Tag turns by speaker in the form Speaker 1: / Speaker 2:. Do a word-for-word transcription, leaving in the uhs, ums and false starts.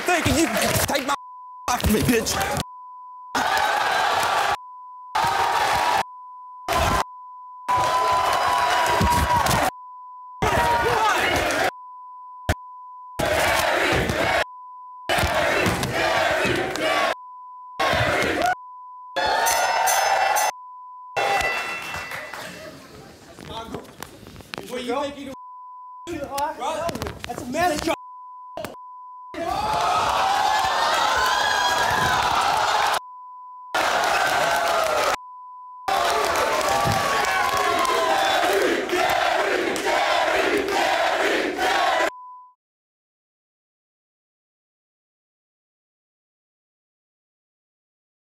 Speaker 1: thinking you can take my off me, bitch? Where you think you do? Right? That's a man's job.